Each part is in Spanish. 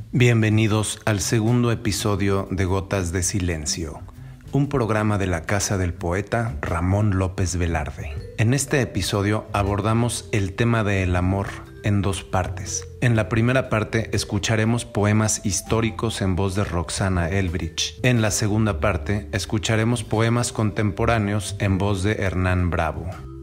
Bienvenidos al segundo episodio de Gotas de Silencio, un programa de la Casa del Poeta Ramón López Velarde. En este episodio abordamos el tema del amor en dos partes. En la primera parte escucharemos poemas históricos en voz de Roxana Elbridge. En la segunda parte escucharemos poemas contemporáneos en voz de Hernán Bravo.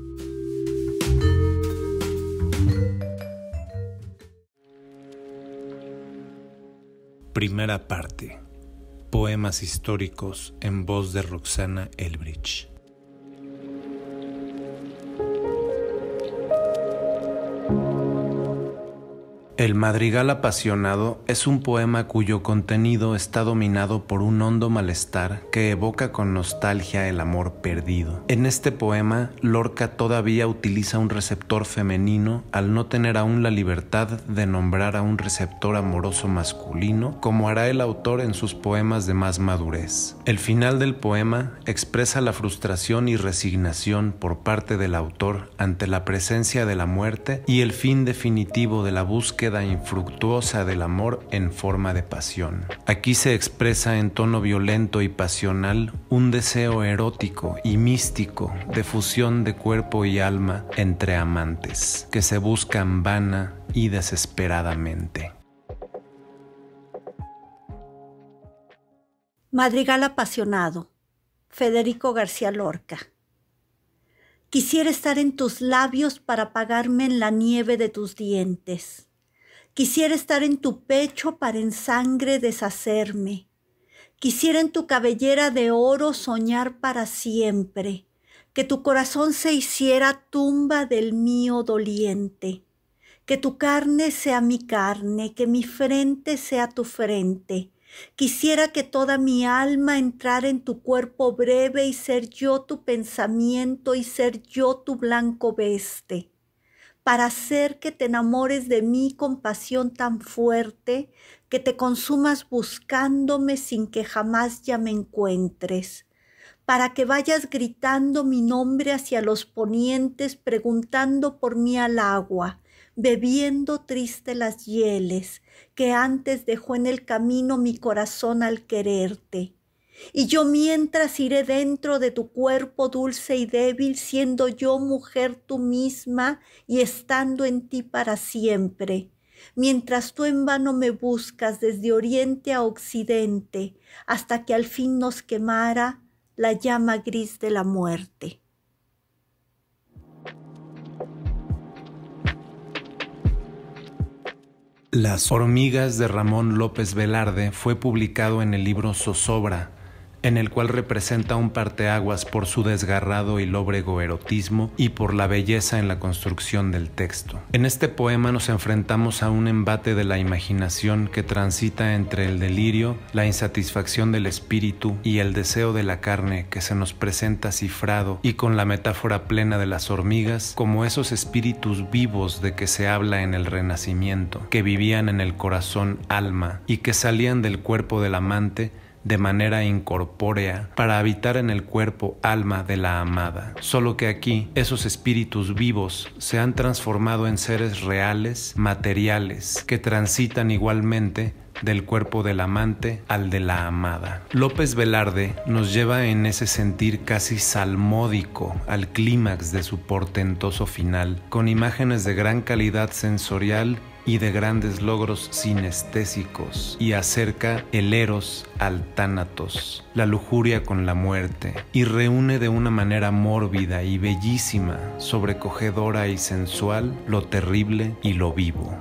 Primera parte. Poemas históricos en voz de Roxana Elbridge. El Madrigal Apasionado es un poema cuyo contenido está dominado por un hondo malestar que evoca con nostalgia el amor perdido. En este poema, Lorca todavía utiliza un receptor femenino al no tener aún la libertad de nombrar a un receptor amoroso masculino, como hará el autor en sus poemas de más madurez. El final del poema expresa la frustración y resignación por parte del autor ante la presencia de la muerte y el fin definitivo de la búsqueda infructuosa del amor en forma de pasión. Aquí se expresa en tono violento y pasional un deseo erótico y místico de fusión de cuerpo y alma entre amantes, que se buscan vana y desesperadamente. Madrigal Apasionado, Federico García Lorca. Quisiera estar en tus labios para apagarme en la nieve de tus dientes. Quisiera estar en tu pecho para en sangre deshacerme. Quisiera en tu cabellera de oro soñar para siempre, que tu corazón se hiciera tumba del mío doliente, que tu carne sea mi carne, que mi frente sea tu frente. Quisiera que toda mi alma entrara en tu cuerpo breve y ser yo tu pensamiento y ser yo tu blanco veste, para hacer que te enamores de mí con pasión tan fuerte, que te consumas buscándome sin que jamás ya me encuentres, para que vayas gritando mi nombre hacia los ponientes, preguntando por mí al agua, bebiendo triste las hieles que antes dejó en el camino mi corazón al quererte. Y yo mientras iré dentro de tu cuerpo dulce y débil, siendo yo mujer tú misma y estando en ti para siempre, mientras tú en vano me buscas desde oriente a occidente, hasta que al fin nos quemara la llama gris de la muerte. Las hormigas de Ramón López Velarde fue publicado en el libro Zozobra, en el cual representa un parteaguas por su desgarrado y lóbrego erotismo y por la belleza en la construcción del texto. En este poema nos enfrentamos a un embate de la imaginación que transita entre el delirio, la insatisfacción del espíritu y el deseo de la carne, que se nos presenta cifrado y con la metáfora plena de las hormigas como esos espíritus vivos de que se habla en el Renacimiento, que vivían en el corazón alma y que salían del cuerpo del amante de manera incorpórea para habitar en el cuerpo alma de la amada. Solo que aquí esos espíritus vivos se han transformado en seres reales, materiales, que transitan igualmente del cuerpo del amante al de la amada. López Velarde nos lleva en ese sentir casi salmódico al clímax de su portentoso final, con imágenes de gran calidad sensorial y de grandes logros sinestésicos, y acerca el eros al tánatos, la lujuria con la muerte, y reúne de una manera mórbida y bellísima, sobrecogedora y sensual, lo terrible y lo vivo.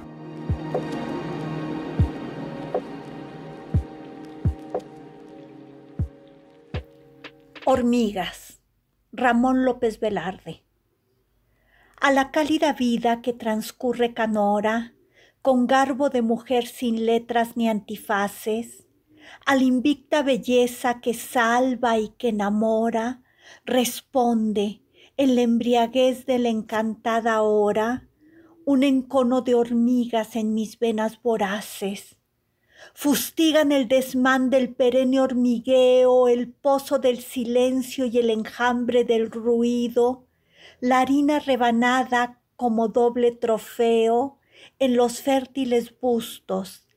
Hormigas, Ramón López Velarde. A la cálida vida que transcurre canora, con garbo de mujer sin letras ni antifaces, a la invicta belleza que salva y que enamora, responde en la embriaguez de la encantada hora, un encono de hormigas en mis venas voraces. Fustigan el desmán del perenne hormigueo, el pozo del silencio y el enjambre del ruido, la harina rebanada como doble trofeo en los fértiles bustos,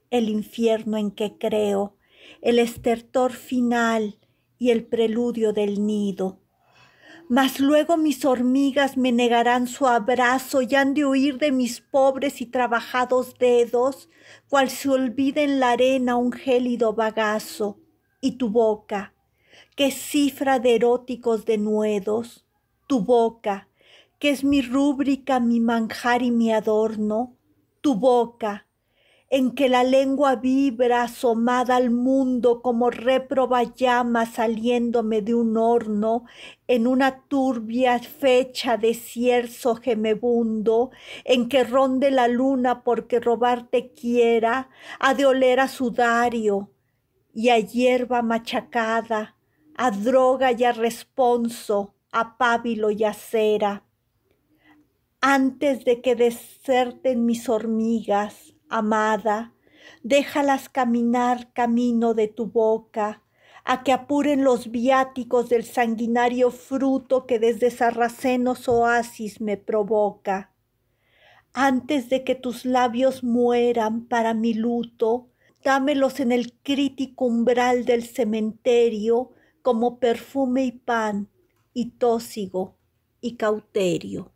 el infierno en que creo, el estertor final y el preludio del nido. Mas luego mis hormigas me negarán su abrazo y han de huir de mis pobres y trabajados dedos, cual se olvida en la arena un gélido bagazo. Y tu boca, que es cifra de eróticos denuedos, tu boca, que es mi rúbrica, mi manjar y mi adorno, tu boca, en que la lengua vibra asomada al mundo como réproba llama saliéndome de un horno, en una turbia fecha de cierzo gemebundo, en que ronde la luna porque robarte quiera, ha de oler a sudario y a hierba machacada, a droga y a responso, a pábilo y a cera. Antes de que deserten mis hormigas, amada, déjalas caminar camino de tu boca, a que apuren los viáticos del sanguinario fruto que desde sarracenos oasis me provoca. Antes de que tus labios mueran para mi luto, dámelos en el crítico umbral del cementerio como perfume y pan, y tósigo y cauterio.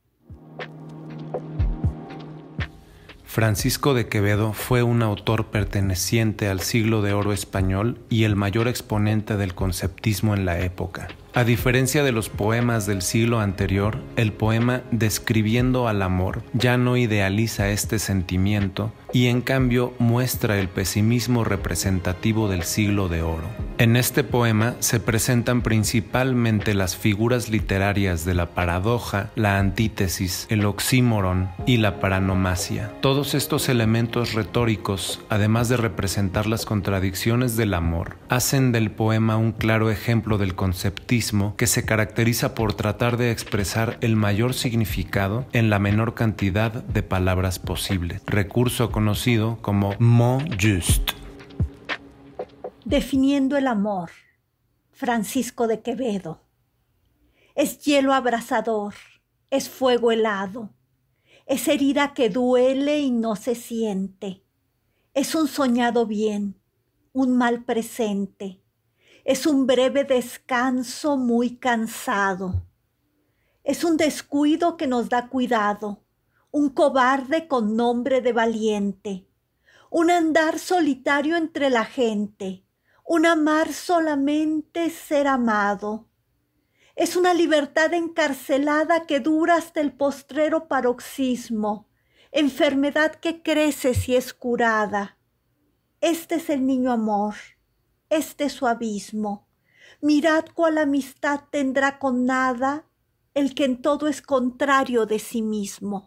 Francisco de Quevedo fue un autor perteneciente al siglo de oro español y el mayor exponente del conceptismo en la época. A diferencia de los poemas del siglo anterior, el poema Describiendo al amor ya no idealiza este sentimiento y en cambio muestra el pesimismo representativo del siglo de oro. En este poema se presentan principalmente las figuras literarias de la paradoja, la antítesis, el oxímoron y la paranomasia. Todos estos elementos retóricos, además de representar las contradicciones del amor, hacen del poema un claro ejemplo del conceptismo que se caracteriza por tratar de expresar el mayor significado en la menor cantidad de palabras posible, recurso conocido como mot juste. Definiendo el amor, Francisco de Quevedo. Es hielo abrasador, es fuego helado, es herida que duele y no se siente, es un soñado bien, un mal presente, es un breve descanso muy cansado, es un descuido que nos da cuidado, un cobarde con nombre de valiente, un andar solitario entre la gente, un amar solamente ser amado. Es una libertad encarcelada que dura hasta el postrero paroxismo, enfermedad que crece si es curada. Este es el niño amor, este es su abismo. Mirad cuál amistad tendrá con nada el que en todo es contrario de sí mismo.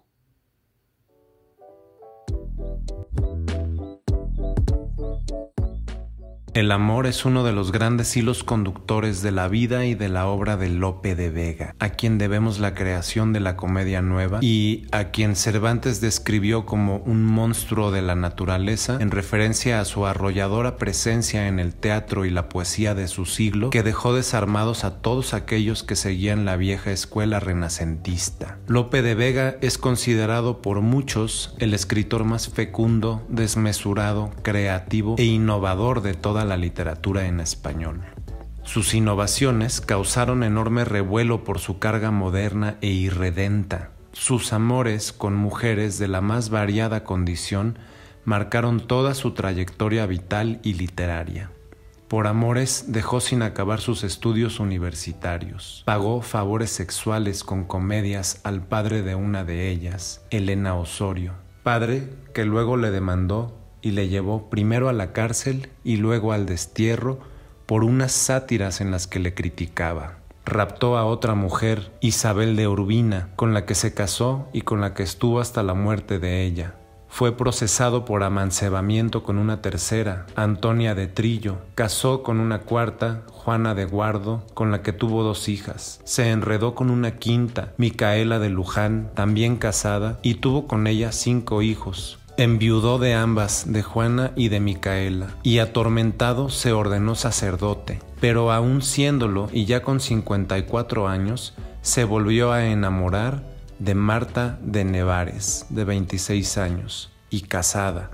El amor es uno de los grandes hilos conductores de la vida y de la obra de Lope de Vega, a quien debemos la creación de la comedia nueva y a quien Cervantes describió como un monstruo de la naturaleza en referencia a su arrolladora presencia en el teatro y la poesía de su siglo, que dejó desarmados a todos aquellos que seguían la vieja escuela renacentista. Lope de Vega es considerado por muchos el escritor más fecundo, desmesurado, creativo e innovador de toda la literatura en español. Sus innovaciones causaron enorme revuelo por su carga moderna e irredenta. Sus amores con mujeres de la más variada condición marcaron toda su trayectoria vital y literaria. Por amores dejó sin acabar sus estudios universitarios. Pagó favores sexuales con comedias al padre de una de ellas, Elena Osorio, padre que luego le demandó y le llevó primero a la cárcel y luego al destierro por unas sátiras en las que le criticaba. Raptó a otra mujer, Isabel de Urbina, con la que se casó y con la que estuvo hasta la muerte de ella. Fue procesado por amancebamiento con una tercera, Antonia de Trillo. Casó con una cuarta, Juana de Guardo, con la que tuvo 2 hijas. Se enredó con una quinta, Micaela de Luján, también casada, y tuvo con ella 5 hijos. Enviudó de ambas, de Juana y de Micaela, y atormentado se ordenó sacerdote, pero aún siéndolo y ya con 54 años, se volvió a enamorar de Marta de Nevares, de 26 años, y casada,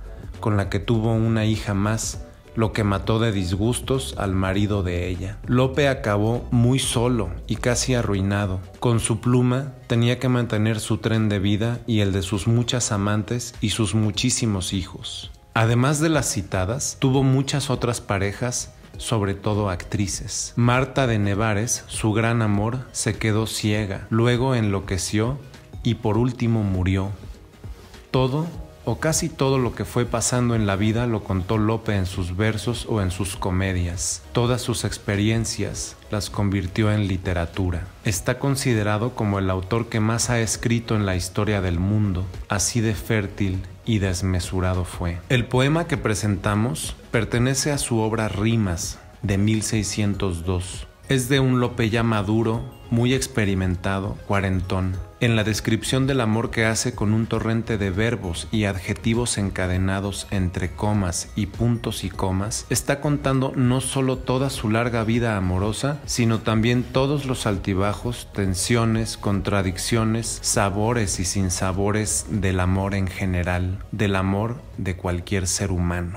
con la que tuvo una hija más, lo que mató de disgustos al marido de ella. Lope acabó muy solo y casi arruinado. Con su pluma tenía que mantener su tren de vida y el de sus muchas amantes y sus muchísimos hijos. Además de las citadas, tuvo muchas otras parejas, sobre todo actrices. Marta de Nevares, su gran amor, se quedó ciega, luego enloqueció y por último murió. Todo o casi todo lo que fue pasando en la vida lo contó Lope en sus versos o en sus comedias. Todas sus experiencias las convirtió en literatura. Está considerado como el autor que más ha escrito en la historia del mundo, así de fértil y desmesurado fue. El poema que presentamos pertenece a su obra Rimas, de 1602. Es de un Lope ya maduro, muy experimentado, cuarentón. En la descripción del amor que hace con un torrente de verbos y adjetivos encadenados entre comas y puntos y comas, está contando no solo toda su larga vida amorosa, sino también todos los altibajos, tensiones, contradicciones, sabores y sinsabores del amor en general, del amor de cualquier ser humano.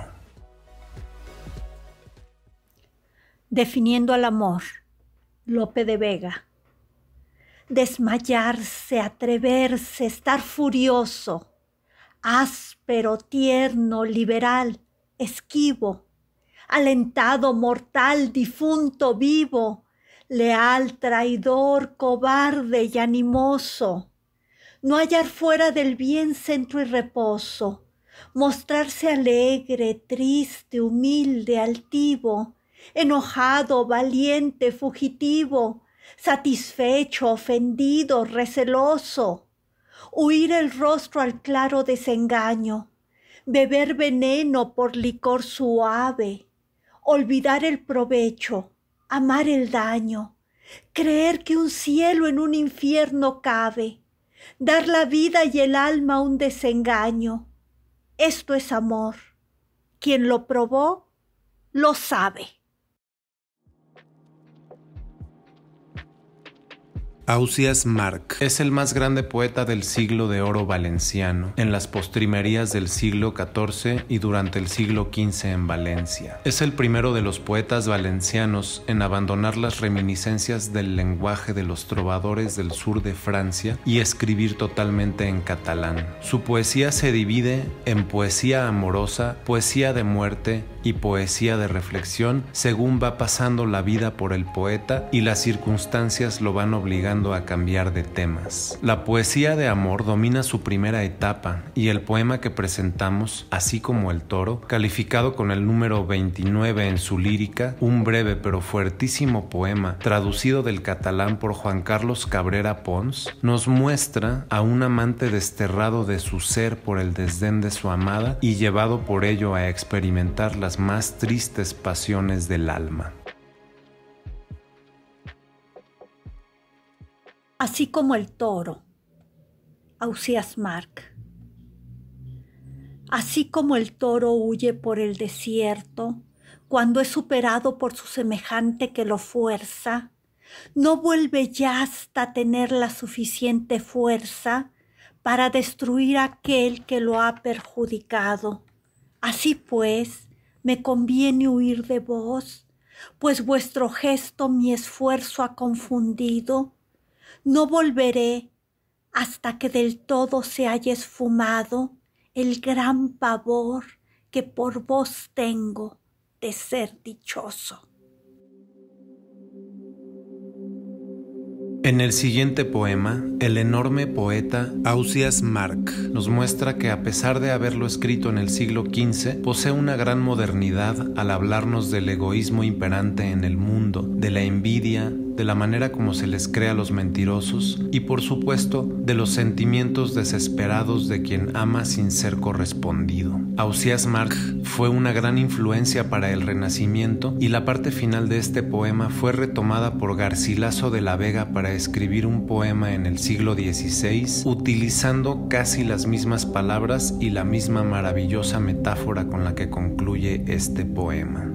Definiendo al amor, Lope de Vega. Desmayarse, atreverse, estar furioso, áspero, tierno, liberal, esquivo, alentado, mortal, difunto, vivo, leal, traidor, cobarde y animoso, no hallar fuera del bien centro y reposo, mostrarse alegre, triste, humilde, altivo, enojado, valiente, fugitivo, satisfecho, ofendido, receloso, huir el rostro al claro desengaño, beber veneno por licor suave, olvidar el provecho, amar el daño, creer que un cielo en un infierno cabe, dar la vida y el alma a un desengaño. Esto es amor. Quien lo probó, lo sabe. Ausiàs March es el más grande poeta del siglo de oro valenciano, en las postrimerías del siglo XIV y durante el siglo XV en Valencia. Es el primero de los poetas valencianos en abandonar las reminiscencias del lenguaje de los trovadores del sur de Francia y escribir totalmente en catalán. Su poesía se divide en poesía amorosa, poesía de muerte y poesía de reflexión según va pasando la vida por el poeta y las circunstancias lo van obligando a cambiar de temas. La poesía de amor domina su primera etapa y el poema que presentamos, así como El Toro, calificado con el número 29 en su lírica, un breve pero fuertísimo poema traducido del catalán por Juan Carlos Cabrera Pons, nos muestra a un amante desterrado de su ser por el desdén de su amada y llevado por ello a experimentar las más tristes pasiones del alma. Así como el toro, Ausiàs March. Así como el toro huye por el desierto, cuando es superado por su semejante que lo fuerza, no vuelve ya hasta tener la suficiente fuerza para destruir a aquel que lo ha perjudicado. Así pues, me conviene huir de vos, pues vuestro gesto mi esfuerzo ha confundido. No volveré hasta que del todo se haya esfumado el gran pavor que por vos tengo de ser dichoso. En el siguiente poema, el enorme poeta Ausiàs March nos muestra que a pesar de haberlo escrito en el siglo XV, posee una gran modernidad al hablarnos del egoísmo imperante en el mundo, de la envidia, de la manera como se les cree a los mentirosos y, por supuesto, de los sentimientos desesperados de quien ama sin ser correspondido. Ausiàs March fue una gran influencia para el Renacimiento y la parte final de este poema fue retomada por Garcilaso de la Vega para escribir un poema en el siglo XVI, utilizando casi las mismas palabras y la misma maravillosa metáfora con la que concluye este poema.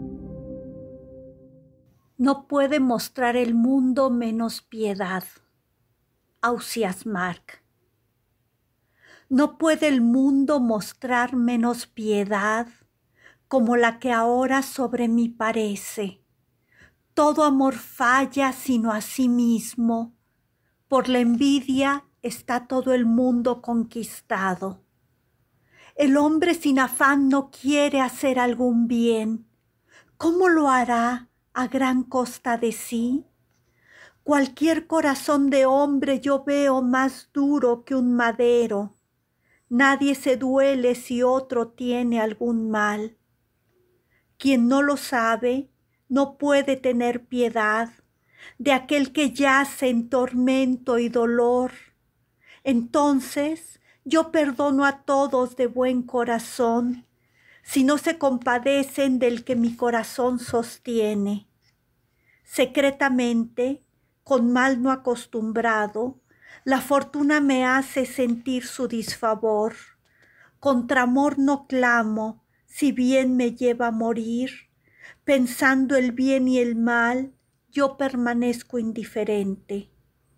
No puede mostrar el mundo menos piedad. Ausiàs March. No puede el mundo mostrar menos piedad como la que ahora sobre mí parece. Todo amor falla sino a sí mismo. Por la envidia está todo el mundo conquistado. El hombre sin afán no quiere hacer algún bien. ¿Cómo lo hará a gran costa de sí? Cualquier corazón de hombre yo veo más duro que un madero. Nadie se duele si otro tiene algún mal. Quien no lo sabe no puede tener piedad de aquel que yace en tormento y dolor. Entonces yo perdono a todos de buen corazón, si no se compadecen del que mi corazón sostiene. Secretamente, con mal no acostumbrado, la fortuna me hace sentir su disfavor. Contra amor no clamo, si bien me lleva a morir. Pensando el bien y el mal, yo permanezco indiferente.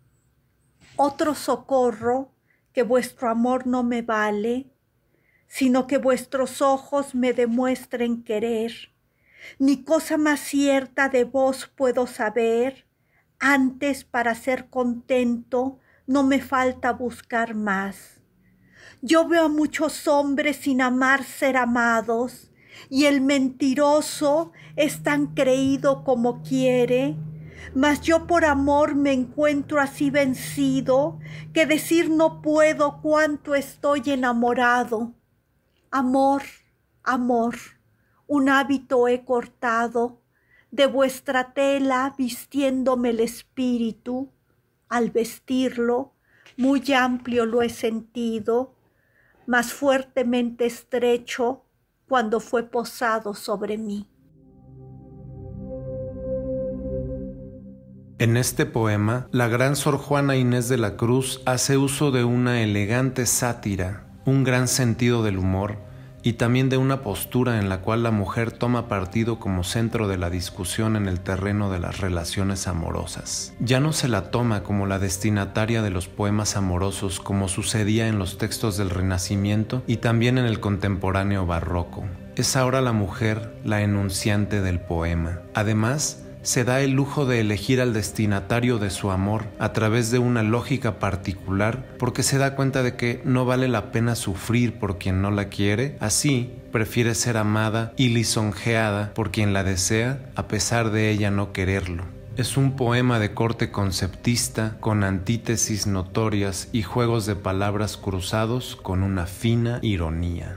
Otro socorro que vuestro amor no me vale, sino que vuestros ojos me demuestren querer. Ni cosa más cierta de vos puedo saber, antes para ser contento no me falta buscar más. Yo veo a muchos hombres sin amar ser amados, y el mentiroso es tan creído como quiere, mas yo por amor me encuentro así vencido, que decir no puedo cuánto estoy enamorado. Amor, amor, un hábito he cortado, de vuestra tela vistiéndome el espíritu. Al vestirlo, muy amplio lo he sentido, más fuertemente estrecho cuando fue posado sobre mí. En este poema, la gran Sor Juana Inés de la Cruz hace uso de una elegante sátira, un gran sentido del humor y también de una postura en la cual la mujer toma partido como centro de la discusión en el terreno de las relaciones amorosas. Ya no se la toma como la destinataria de los poemas amorosos como sucedía en los textos del Renacimiento y también en el contemporáneo barroco. Es ahora la mujer la enunciante del poema. Además, se da el lujo de elegir al destinatario de su amor a través de una lógica particular porque se da cuenta de que no vale la pena sufrir por quien no la quiere, así prefiere ser amada y lisonjeada por quien la desea a pesar de ella no quererlo. Es un poema de corte conceptista con antítesis notorias y juegos de palabras cruzados con una fina ironía.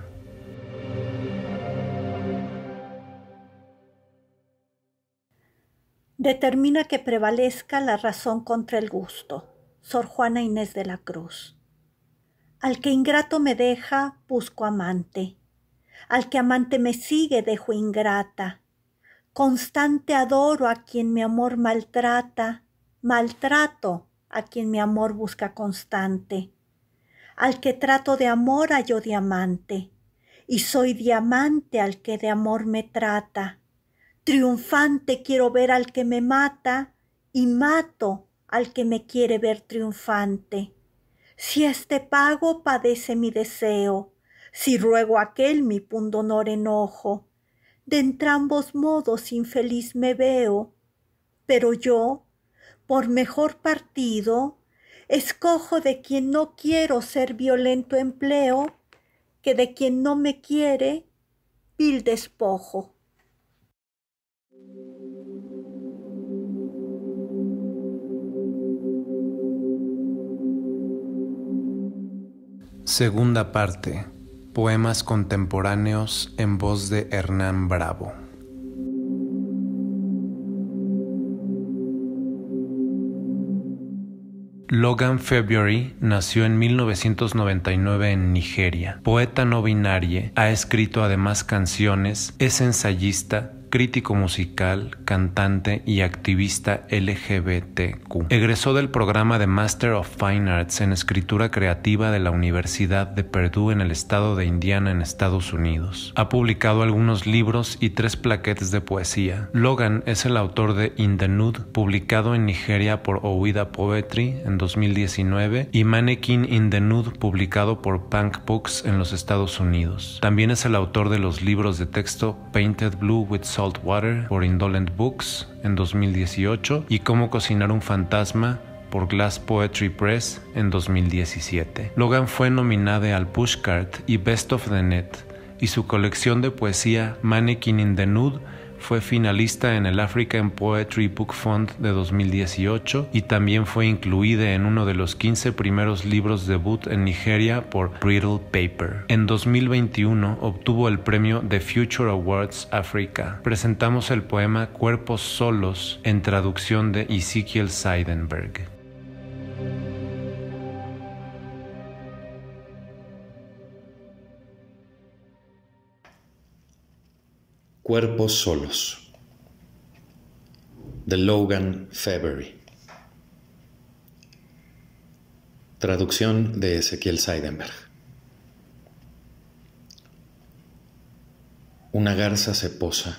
Determina que prevalezca la razón contra el gusto. Sor Juana Inés de la Cruz. Al que ingrato me deja, busco amante. Al que amante me sigue, dejo ingrata. Constante adoro a quien mi amor maltrata. Maltrato a quien mi amor busca constante. Al que trato de amor hallo diamante. Y soy diamante al que de amor me trata. Triunfante quiero ver al que me mata y mato al que me quiere ver triunfante. Si este pago padece mi deseo, si ruego a aquel mi pundonor enojo, de entrambos modos infeliz me veo, pero yo, por mejor partido, escojo de quien no quiero ser violento empleo, que de quien no me quiere, vil despojo. Segunda parte. Poemas contemporáneos en voz de Hernán Bravo. Logan February nació en 1999 en Nigeria. Poeta no binario, ha escrito además canciones, es ensayista, crítico musical, cantante y activista LGBTQ. Egresó del programa de Master of Fine Arts en Escritura Creativa de la Universidad de Purdue en el estado de Indiana, en Estados Unidos. Ha publicado algunos libros y 3 plaquettes de poesía. Logan es el autor de In the Nude, publicado en Nigeria por Owida Poetry en 2019, y Mannequin in the Nude, publicado por Punk Books en los Estados Unidos. También es el autor de los libros de texto Painted Blue with Salt Water por Indolent Books en 2018 y Cómo cocinar un fantasma por Glass Poetry Press en 2017. Logan fue nominada al Pushcart y Best of the Net, y su colección de poesía Mannequin in the Nude fue finalista en el African Poetry Book Fund de 2018 y también fue incluida en uno de los 15 primeros libros debut en Nigeria por Brittle Paper. En 2021 obtuvo el premio The Future Awards Africa. Presentamos el poema Cuerpos Solos en traducción de Ezekiel Seidenberg. Cuerpos solos, de Logan February. Traducción de Ezekiel Seidenberg. Una garza se posa,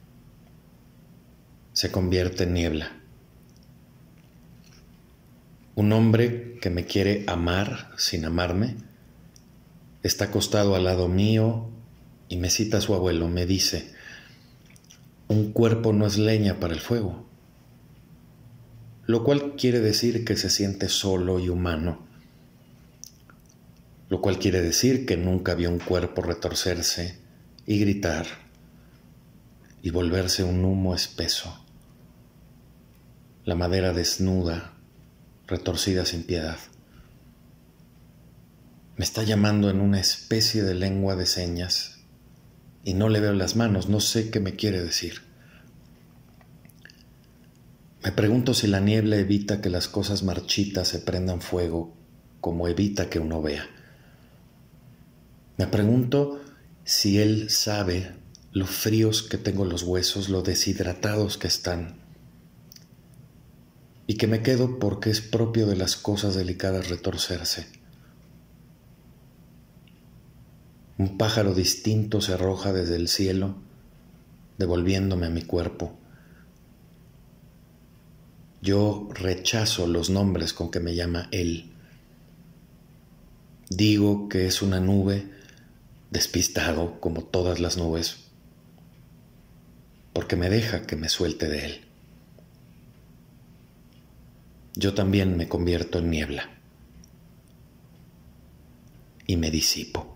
se convierte en niebla. Un hombre que me quiere amar sin amarme está acostado al lado mío y me cita su abuelo. Me dice: un cuerpo no es leña para el fuego, lo cual quiere decir que se siente solo y humano, lo cual quiere decir que nunca vio un cuerpo retorcerse y gritar y volverse un humo espeso, la madera desnuda, retorcida sin piedad. Me está llamando en una especie de lengua de señas y no le veo las manos, no sé qué me quiere decir. Me pregunto si la niebla evita que las cosas marchitas se prendan fuego, como evita que uno vea. Me pregunto si él sabe lo fríos que tengo los huesos, lo deshidratados que están, y que me quedo porque es propio de las cosas delicadas retorcerse. Un pájaro distinto se arroja desde el cielo, devolviéndome a mi cuerpo. Yo rechazo los nombres con que me llama él. Digo que es una nube, despistado como todas las nubes, porque me deja que me suelte de él. Yo también me convierto en niebla y me disipo.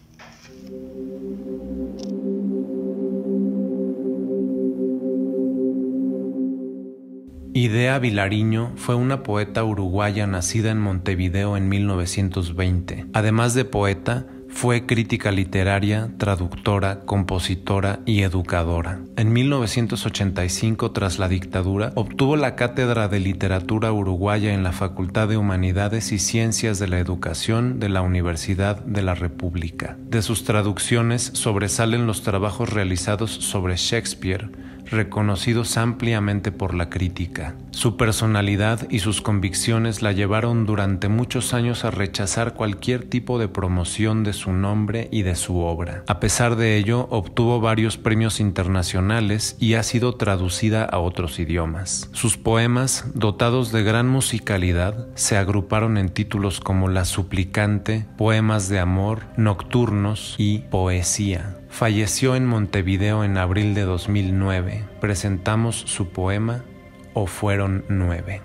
Idea Vilariño fue una poeta uruguaya nacida en Montevideo en 1920. Además de poeta, fue crítica literaria, traductora, compositora y educadora. En 1985, tras la dictadura, obtuvo la Cátedra de Literatura Uruguaya en la Facultad de Humanidades y Ciencias de la Educación de la Universidad de la República. De sus traducciones sobresalen los trabajos realizados sobre Shakespeare, reconocidos ampliamente por la crítica. Su personalidad y sus convicciones la llevaron durante muchos años a rechazar cualquier tipo de promoción de su nombre y de su obra. A pesar de ello, obtuvo varios premios internacionales y ha sido traducida a otros idiomas. Sus poemas, dotados de gran musicalidad, se agruparon en títulos como La Suplicante, Poemas de Amor, Nocturnos y Poesía. Falleció en Montevideo en abril de 2009. Presentamos su poema O fueron 9.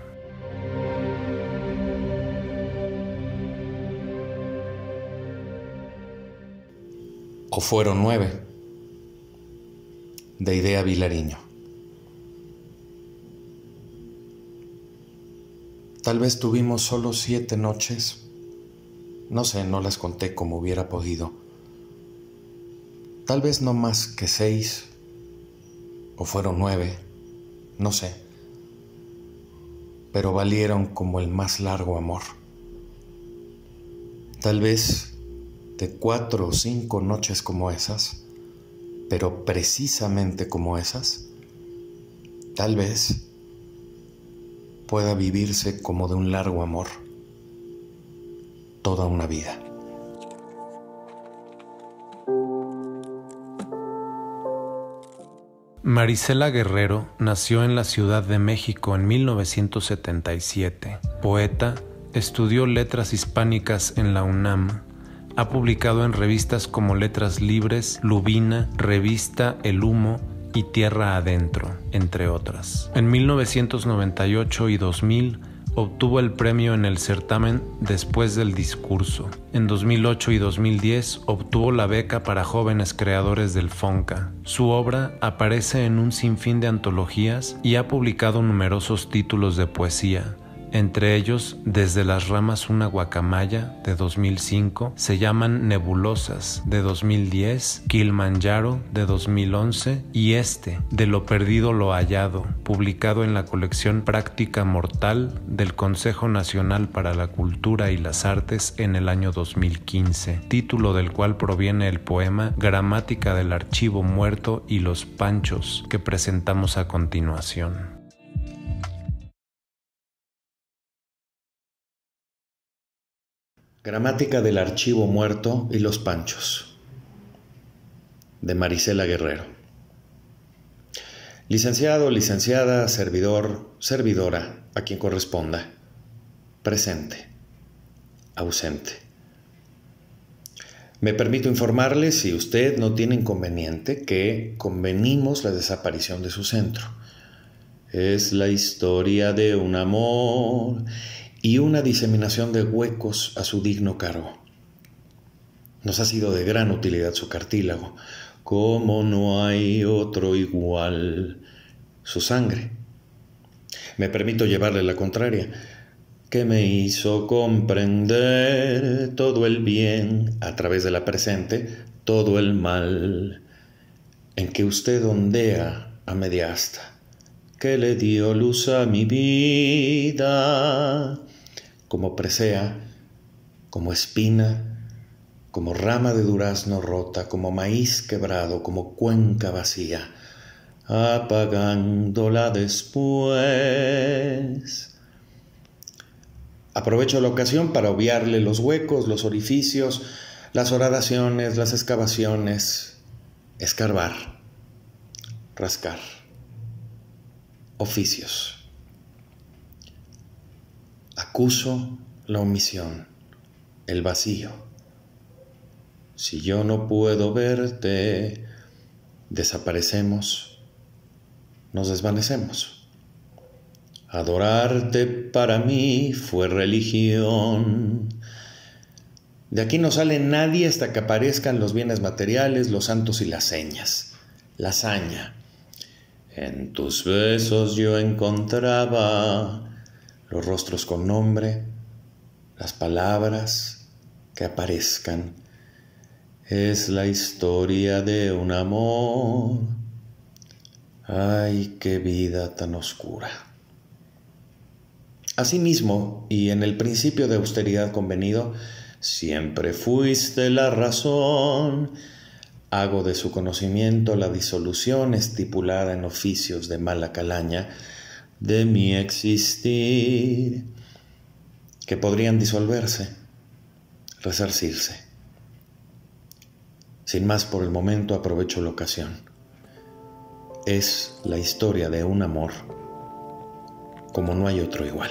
O fueron 9, de Idea Vilariño. Tal vez tuvimos solo 7 noches. No sé, no las conté como hubiera podido. Tal vez no más que 6, o fueron 9, no sé, pero valieron como el más largo amor. Tal vez de 4 o 5 noches como esas, pero precisamente como esas, tal vez pueda vivirse como de un largo amor, toda una vida. Marisela Guerrero nació en la Ciudad de México en 1977. Poeta, estudió letras hispánicas en la UNAM. Ha publicado en revistas como Letras Libres, Lubina, Revista El Humo y Tierra Adentro, entre otras. En 1998 y 2000 obtuvo el premio en el certamen Después del Discurso. En 2008 y 2010 obtuvo la beca para jóvenes creadores del FONCA. Su obra aparece en un sinfín de antologías y ha publicado numerosos títulos de poesía. Entre ellos, Desde las ramas una guacamaya, de 2005, Se llaman nebulosas, de 2010, Kilimanjaro, de 2011, y De lo perdido lo hallado, publicado en la colección Práctica Mortal del Consejo Nacional para la Cultura y las Artes en el año 2015, título del cual proviene el poema Gramática del Archivo Muerto y los Panchos, que presentamos a continuación. Gramática del Archivo Muerto y los Panchos, de Marisela Guerrero. Licenciado, licenciada, servidor, servidora, a quien corresponda. Presente, ausente. Me permito informarle, si usted no tiene inconveniente, que convenimos la desaparición de su centro. Es la historia de un amor y una diseminación de huecos a su digno cargo. Nos ha sido de gran utilidad su cartílago, como no hay otro igual, su sangre. Me permito llevarle la contraria, que me hizo comprender todo el bien, a través de la presente, todo el mal, en que usted ondea a media asta, que le dio luz a mi vida, como presea, como espina, como rama de durazno rota, como maíz quebrado, como cuenca vacía, apagándola después. Aprovecho la ocasión para obviarle los huecos, los orificios, las horadaciones, las excavaciones, escarbar, rascar, oficios. Acuso la omisión, el vacío. Si yo no puedo verte, desaparecemos, nos desvanecemos. Adorarte para mí fue religión. De aquí no sale nadie hasta que aparezcan los bienes materiales, los santos y las señas. La hazaña. En tus besos yo encontraba los rostros con nombre, las palabras que aparezcan. Es la historia de un amor. Ay, qué vida tan oscura. Asimismo, y en el principio de austeridad convenido, siempre fuiste la razón. Hago de su conocimiento la disolución estipulada en oficios de mala calaña de mi existir, que podrían disolverse, resarcirse. Sin más por el momento, aprovecho la ocasión. Es la historia de un amor como no hay otro igual.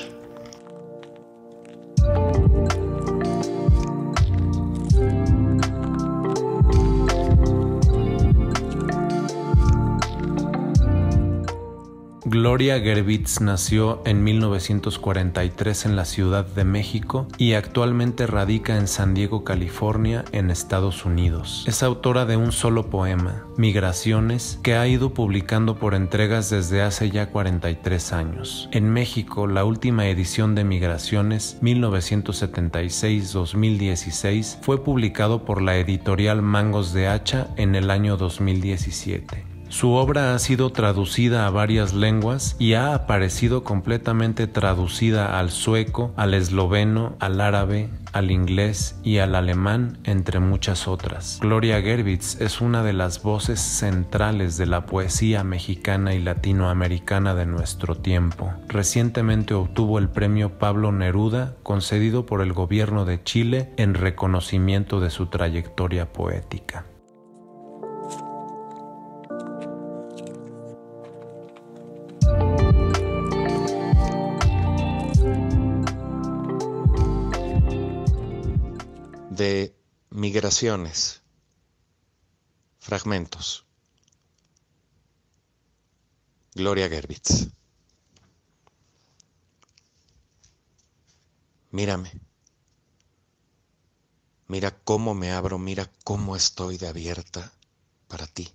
Gloria Gervitz nació en 1943 en la Ciudad de México y actualmente radica en San Diego, California, en Estados Unidos. Es autora de un solo poema, Migraciones, que ha ido publicando por entregas desde hace ya 43 años. En México, la última edición de Migraciones, 1976-2016, fue publicado por la editorial Mangos de Hacha en el año 2017. Su obra ha sido traducida a varias lenguas y ha aparecido completamente traducida al sueco, al esloveno, al árabe, al inglés y al alemán, entre muchas otras. Gloria Gerbitz es una de las voces centrales de la poesía mexicana y latinoamericana de nuestro tiempo. Recientemente obtuvo el premio Pablo Neruda, concedido por el gobierno de Chile en reconocimiento de su trayectoria poética. De Migraciones. Fragmentos. Gloria Gerbitz. Mírame. Mira cómo me abro, mira cómo estoy de abierta para ti.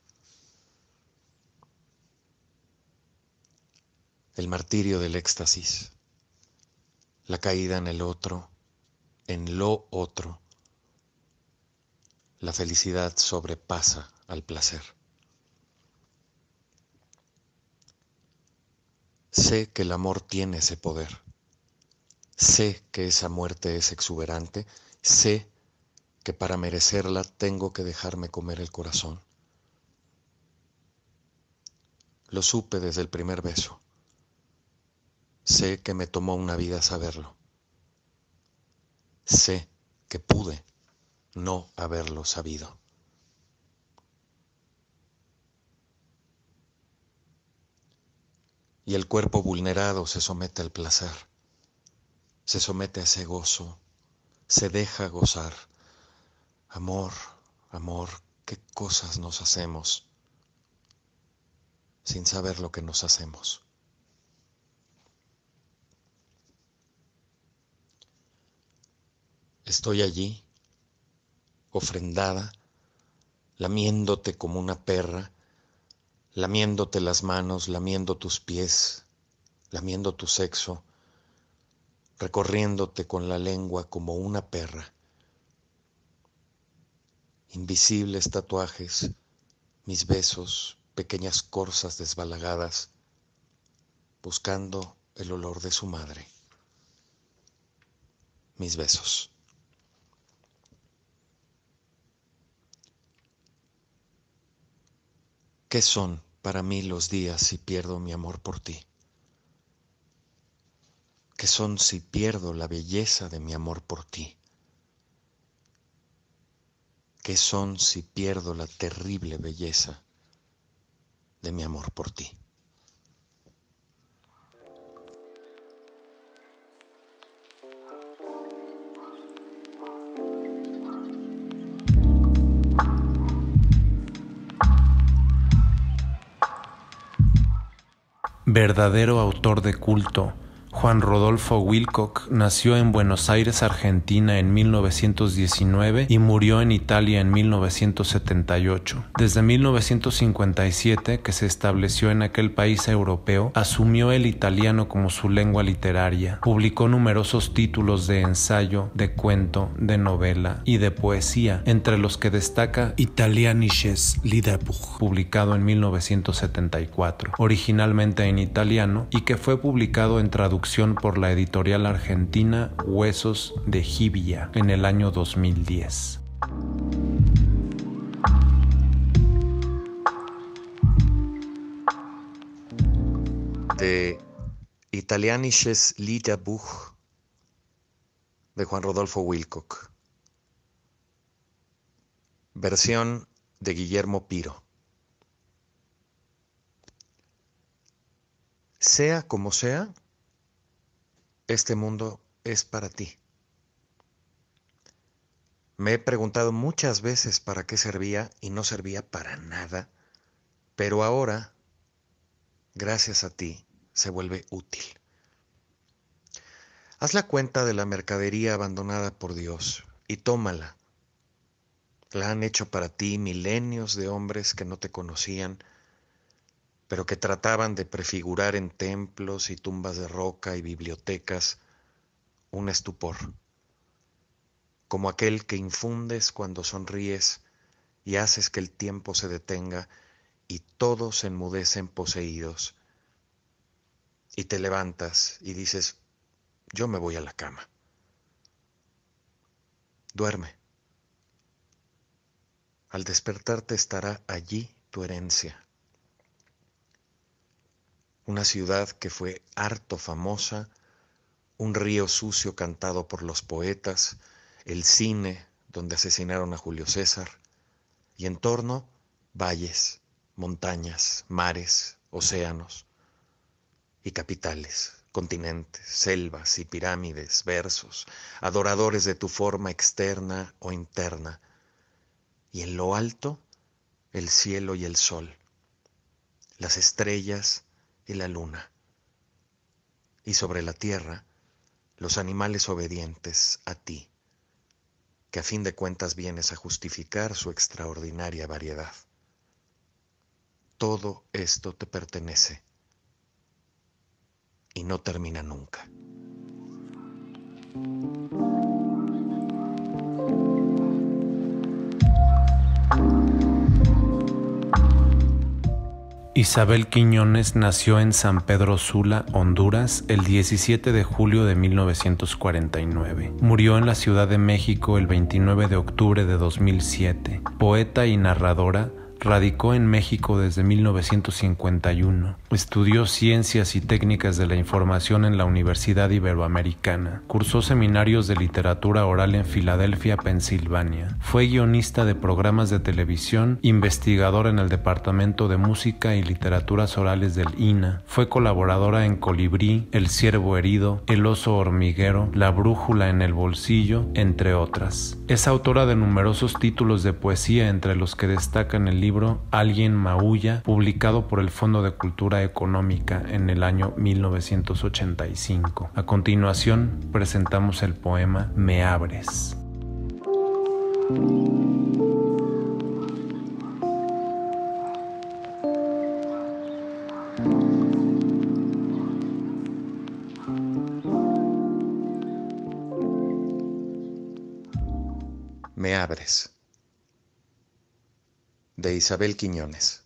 El martirio del éxtasis. La caída en el otro. En lo otro, la felicidad sobrepasa al placer. Sé que el amor tiene ese poder. Sé que esa muerte es exuberante. Sé que para merecerla tengo que dejarme comer el corazón. Lo supe desde el primer beso. Sé que me tomó una vida saberlo. Sé que pude no haberlo sabido. Y el cuerpo vulnerado se somete al placer, se somete a ese gozo, se deja gozar. Amor, amor, qué cosas nos hacemos sin saber lo que nos hacemos. Estoy allí, ofrendada, lamiéndote como una perra, lamiéndote las manos, lamiendo tus pies, lamiendo tu sexo, recorriéndote con la lengua como una perra. Invisibles tatuajes, mis besos, pequeñas corzas desbalagadas, buscando el olor de su madre. Mis besos. ¿Qué son para mí los días si pierdo mi amor por ti? ¿Qué son si pierdo la belleza de mi amor por ti? ¿Qué son si pierdo la terrible belleza de mi amor por ti? Verdadero autor de culto, Juan Rodolfo Wilcock nació en Buenos Aires, Argentina en 1919 y murió en Italia en 1978. Desde 1957, que se estableció en aquel país europeo, asumió el italiano como su lengua literaria. Publicó numerosos títulos de ensayo, de cuento, de novela y de poesía, entre los que destaca Italienisches Liederbuch, publicado en 1974, originalmente en italiano y que fue publicado en traducción por la editorial argentina Huesos de Jibia en el año 2010. De Italienisches Liederbuch de Juan Rodolfo Wilcock. Versión de Guillermo Piro. Sea como sea, este mundo es para ti. Me he preguntado muchas veces para qué servía y no servía para nada, pero ahora, gracias a ti, se vuelve útil. Haz la cuenta de la mercadería abandonada por Dios y tómala. La han hecho para ti milenios de hombres que no te conocían, pero que trataban de prefigurar en templos y tumbas de roca y bibliotecas un estupor, como aquel que infundes cuando sonríes y haces que el tiempo se detenga y todos enmudecen poseídos. Y te levantas y dices, yo me voy a la cama. Duerme. Al despertarte estará allí tu herencia. Una ciudad que fue harto famosa, un río sucio cantado por los poetas, el cine donde asesinaron a Julio César, y en torno valles, montañas, mares, océanos y capitales, continentes, selvas y pirámides, versos, adoradores de tu forma externa o interna, y en lo alto el cielo y el sol, las estrellas y la luna, y sobre la tierra los animales obedientes a ti, que a fin de cuentas vienes a justificar su extraordinaria variedad. Todo esto te pertenece y no termina nunca. Isabel Quiñones nació en San Pedro Sula, Honduras, el 17 de julio de 1949. Murió en la Ciudad de México el 29 de octubre de 2007. Poeta y narradora, radicó en México desde 1951. Estudió Ciencias y Técnicas de la Información en la Universidad Iberoamericana. Cursó seminarios de literatura oral en Filadelfia, Pensilvania. Fue guionista de programas de televisión, investigadora en el Departamento de Música y Literaturas Orales del INA. Fue colaboradora en Colibrí, El Ciervo Herido, El Oso Hormiguero, La Brújula en el Bolsillo, entre otras. Es autora de numerosos títulos de poesía, entre los que destacan el libro Alguien Maulla, publicado por el Fondo de Cultura Económica en el año 1985. A continuación, presentamos el poema Me Abres. Me abres. De Isabel Quiñones.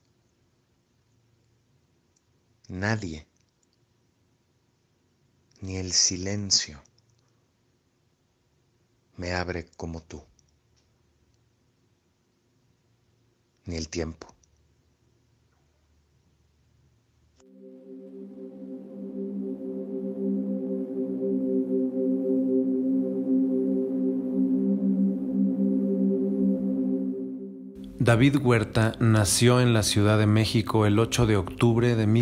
Nadie, ni el silencio, me abre como tú, ni el tiempo. David Huerta nació en la Ciudad de México el 8 de octubre de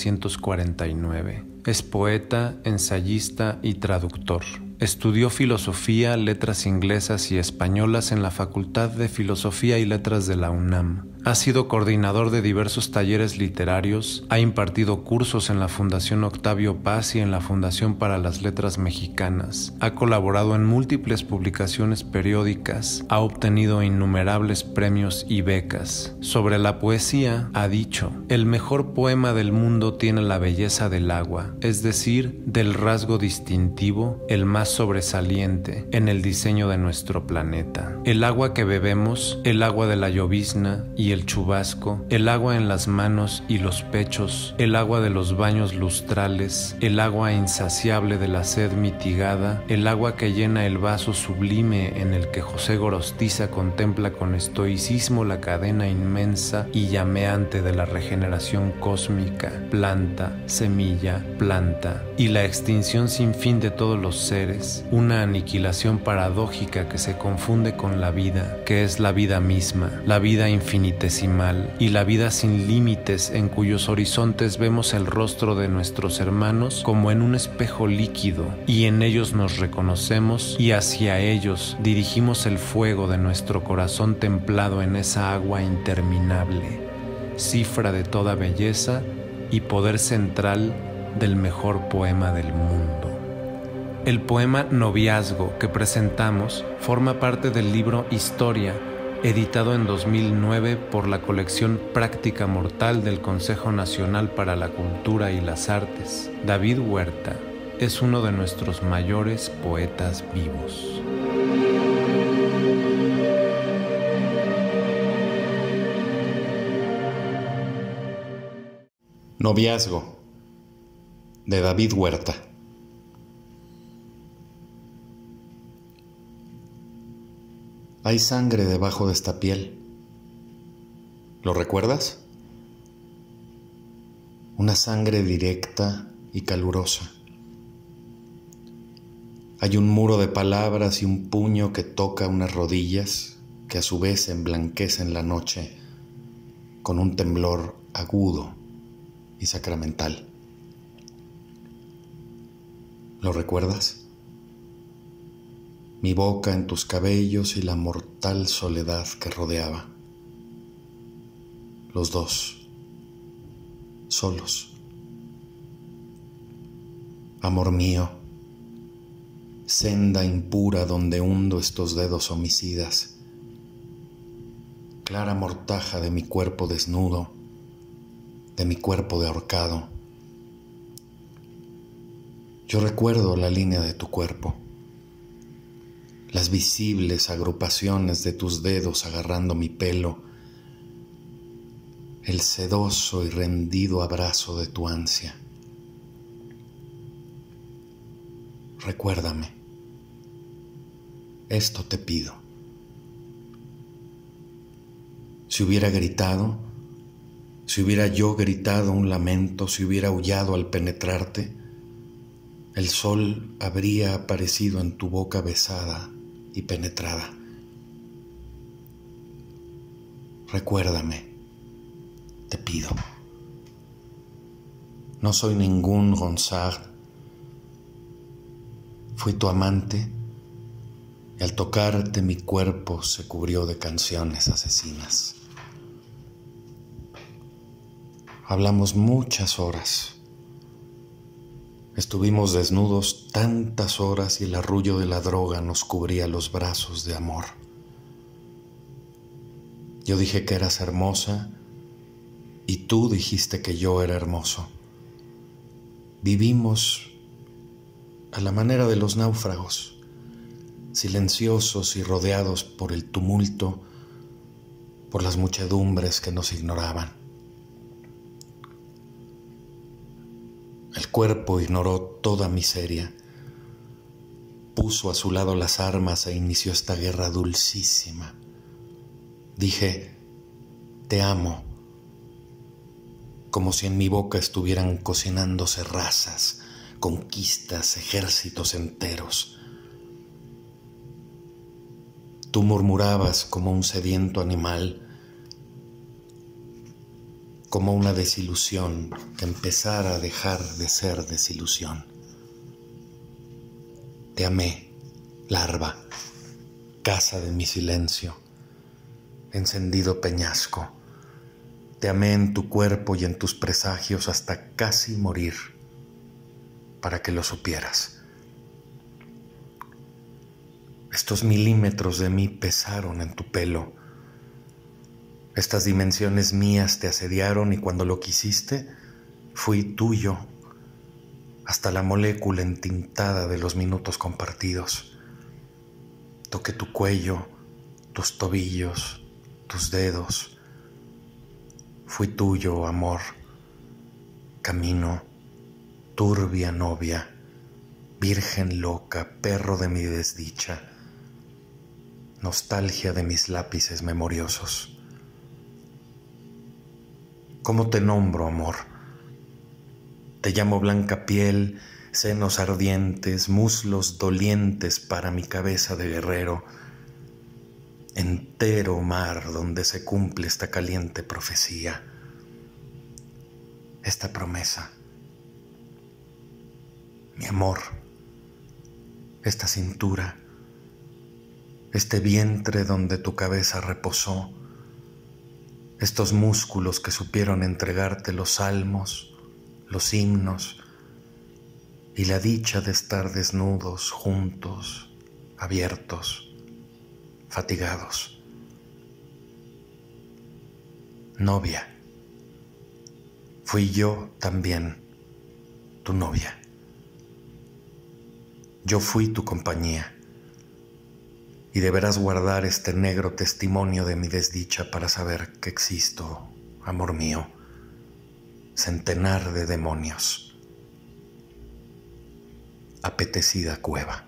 1949. Es poeta, ensayista y traductor. Estudió filosofía, letras inglesas y españolas en la Facultad de Filosofía y Letras de la UNAM. Ha sido coordinador de diversos talleres literarios, ha impartido cursos en la Fundación Octavio Paz y en la Fundación para las Letras Mexicanas. Ha colaborado en múltiples publicaciones periódicas, ha obtenido innumerables premios y becas. Sobre la poesía, ha dicho: el mejor poema del mundo tiene la belleza del agua, es decir, del rasgo distintivo, el más sobresaliente en el diseño de nuestro planeta. El agua que bebemos, el agua de la llovizna y el chubasco, el agua en las manos y los pechos, el agua de los baños lustrales, el agua insaciable de la sed mitigada, el agua que llena el vaso sublime en el que José Gorostiza contempla con estoicismo la cadena inmensa y llameante de la regeneración cósmica, planta, semilla, planta, y la extinción sin fin de todos los seres, una aniquilación paradójica que se confunde con la vida, que es la vida misma, la vida infinitesimal, y la vida sin límites en cuyos horizontes vemos el rostro de nuestros hermanos como en un espejo líquido, y en ellos nos reconocemos y hacia ellos dirigimos el fuego de nuestro corazón templado en esa agua interminable, cifra de toda belleza y poder central del mejor poema del mundo. El poema Noviazgo que presentamos forma parte del libro Historia, editado en 2009 por la colección Práctica Mortal del Consejo Nacional para la Cultura y las Artes. David Huerta es uno de nuestros mayores poetas vivos. Noviazgo, de David Huerta. Hay sangre debajo de esta piel. ¿Lo recuerdas? Una sangre directa y calurosa. Hay un muro de palabras y un puño que toca unas rodillas que a su vez emblanquecen la noche con un temblor agudo y sacramental. ¿Lo recuerdas? Mi boca en tus cabellos y la mortal soledad que rodeaba. Los dos, solos. Amor mío, senda impura donde hundo estos dedos homicidas. Clara mortaja de mi cuerpo desnudo, de mi cuerpo de ahorcado. Yo recuerdo la línea de tu cuerpo, las visibles agrupaciones de tus dedos agarrando mi pelo, el sedoso y rendido abrazo de tu ansia. Recuérdame, esto te pido. Si hubiera gritado, si hubiera yo gritado un lamento, si hubiera aullado al penetrarte, el sol habría aparecido en tu boca besada y penetrada. Recuérdame, te pido. No soy ningún Ronsard. Fui tu amante y al tocarte mi cuerpo se cubrió de canciones asesinas. Hablamos muchas horas. Estuvimos desnudos tantas horas y el arrullo de la droga nos cubría los brazos de amor. Yo dije que eras hermosa y tú dijiste que yo era hermoso. Vivimos a la manera de los náufragos, silenciosos y rodeados por el tumulto, por las muchedumbres que nos ignoraban. El cuerpo ignoró toda miseria, puso a su lado las armas e inició esta guerra dulcísima. Dije, te amo, como si en mi boca estuvieran cocinándose razas, conquistas, ejércitos enteros. Tú murmurabas como un sediento animal, como una desilusión que empezara a dejar de ser desilusión. Te amé, larva, casa de mi silencio, encendido peñasco. Te amé en tu cuerpo y en tus presagios hasta casi morir, para que lo supieras. Estos milímetros de mí pesaron en tu pelo. Estas dimensiones mías te asediaron y cuando lo quisiste, fui tuyo, hasta la molécula entintada de los minutos compartidos. Toqué tu cuello, tus tobillos, tus dedos. Fui tuyo, amor, camino, turbia novia, virgen loca, perro de mi desdicha, nostalgia de mis lápices memoriosos. ¿Cómo te nombro, amor? Te llamo blanca piel, senos ardientes, muslos dolientes para mi cabeza de guerrero, entero mar donde se cumple esta caliente profecía, esta promesa. Mi amor, esta cintura, este vientre donde tu cabeza reposó, estos músculos que supieron entregarte los salmos, los himnos y la dicha de estar desnudos, juntos, abiertos, fatigados. Novia, fui yo también tu novia. Yo fui tu compañía. Y deberás guardar este negro testimonio de mi desdicha para saber que existo, amor mío. centenar de demonios. Apetecida cueva.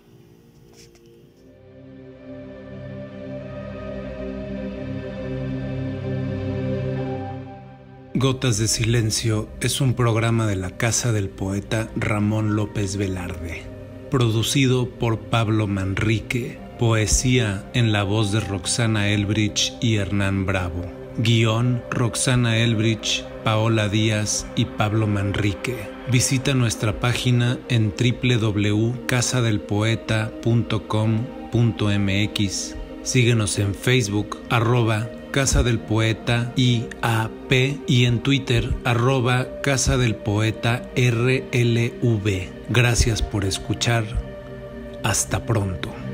Gotas de Silencio es un programa de la casa del poeta Ramón López Velarde, producido por Pablo Manrique, poesía en la voz de Roxana Elbridge y Hernán Bravo, guión Roxana Elbridge, Paola Díaz y Pablo Manrique. Visita nuestra página en www.casadelpoeta.com.mx. Síguenos en Facebook, Casa del Poeta IAP, y en Twitter, Casa del Poeta RLV. Gracias por escuchar. Hasta pronto.